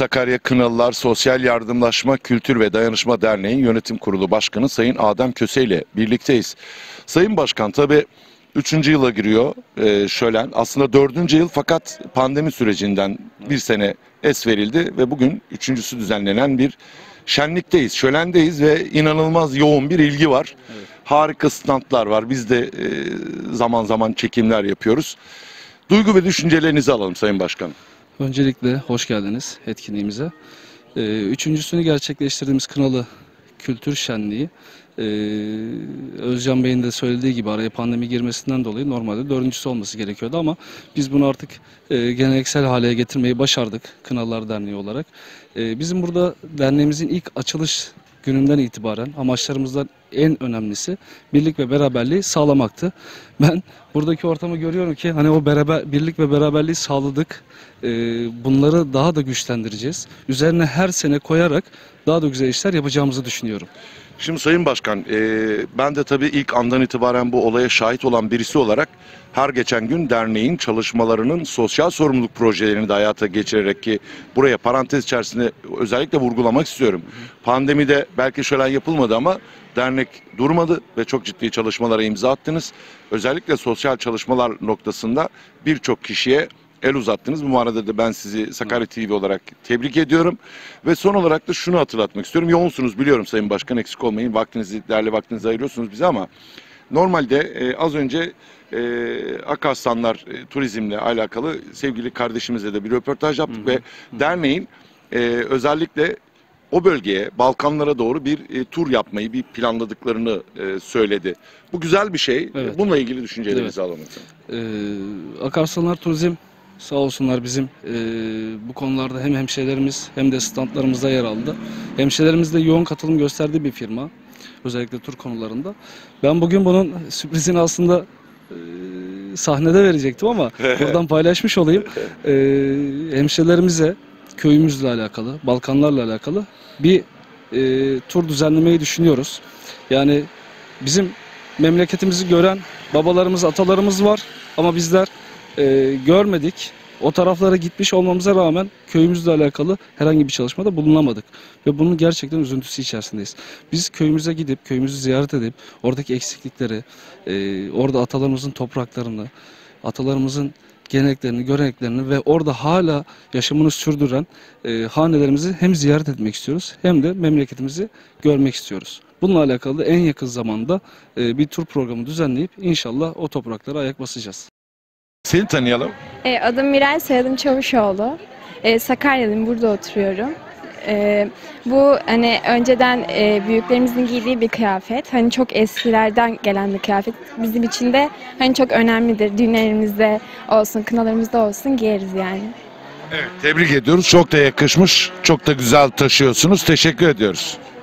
Sakarya Kınalılar Sosyal Yardımlaşma Kültür ve Dayanışma Derneği Yönetim Kurulu Başkanı Sayın Adem Köse ile birlikteyiz. Sayın Başkan, tabii 3. yıla giriyor şölen. Aslında 4. yıl, fakat pandemi sürecinden bir sene es verildi ve bugün 3.'sü düzenlenen bir şenlikteyiz, şölendeyiz ve inanılmaz yoğun bir ilgi var. Evet. Harika standlar var. Biz de zaman zaman çekimler yapıyoruz. Duygu ve düşüncelerinizi alalım Sayın Başkanım. Öncelikle hoş geldiniz etkinliğimize. Üçüncüsünü gerçekleştirdiğimiz Kınalı Kültür Şenliği, Özcan Bey'in de söylediği gibi araya pandemi girmesinden dolayı normalde 4.'sü olması gerekiyordu ama biz bunu artık geleneksel hale getirmeyi başardık Kınalılar Derneği olarak. Bizim burada derneğimizin ilk açılış gününden itibaren amaçlarımızdan en önemlisi birlik ve beraberliği sağlamaktı. Ben buradaki ortamı görüyorum ki hani o birlik ve beraberliği sağladık. Bunları daha da güçlendireceğiz. Üzerine her sene koyarak daha da güzel işler yapacağımızı düşünüyorum. Şimdi Sayın Başkan, ben de tabii ilk andan itibaren bu olaya şahit olan birisi olarak her geçen gün derneğin çalışmalarının sosyal sorumluluk projelerini de hayata geçirerek, ki buraya parantez içerisinde özellikle vurgulamak istiyorum. Pandemide belki şölen yapılmadı ama dernek durmadı ve çok ciddi çalışmalara imza attınız. Özellikle sosyal çalışmalar noktasında birçok kişiye el uzattınız. Bu manada da ben sizi Sakarya TV olarak tebrik ediyorum. Ve son olarak da şunu hatırlatmak istiyorum. Yoğunsunuz biliyorum Sayın Başkan, eksik olmayın. Değerli vaktinizi ayırıyorsunuz bize ama normalde az önce Akarslanlar turizmle alakalı sevgili kardeşimizle de bir röportaj yaptık ve derneğin özellikle o bölgeye, Balkanlara doğru bir tur yapmayı planladıklarını söyledi. Bu güzel bir şey. Evet. Bununla ilgili düşüncelerinizi alalım. Akarslanlar Turizm sağ olsunlar bizim bu konularda hem hemşehrilerimiz hem de standlarımızda yer aldı. Hemşehrilerimiz de yoğun katılım gösterdiği bir firma. Özellikle tur konularında. Ben bugün bunun sürprizini aslında sahnede verecektim ama buradan paylaşmış olayım. Hemşehrilerimize köyümüzle alakalı, Balkanlarla alakalı bir tur düzenlemeyi düşünüyoruz. Yani bizim memleketimizi gören babalarımız, atalarımız var ama bizler görmedik. O taraflara gitmiş olmamıza rağmen köyümüzle alakalı herhangi bir çalışmada bulunamadık. Ve bunun gerçekten üzüntüsü içerisindeyiz. Biz köyümüze gidip, köyümüzü ziyaret edip, oradaki eksiklikleri, orada atalarımızın topraklarını, atalarımızın geleneklerini, göreneklerini ve orada hala yaşamını sürdüren hanelerimizi hem ziyaret etmek istiyoruz hem de memleketimizi görmek istiyoruz. Bununla alakalı en yakın zamanda bir tur programı düzenleyip inşallah o topraklara ayak basacağız. Seni tanıyalım. Adım Miray, soyadım Çavuşoğlu. Sakaryalıyım, burada oturuyorum. Bu hani önceden büyüklerimizin giydiği bir kıyafet. Hani çok eskilerden gelen bir kıyafet. Bizim için de hani çok önemlidir. Düğünlerimizde olsun, kınalarımızda olsun giyeriz yani. Evet, tebrik ediyoruz. Çok da yakışmış, çok da güzel taşıyorsunuz. Teşekkür ediyoruz.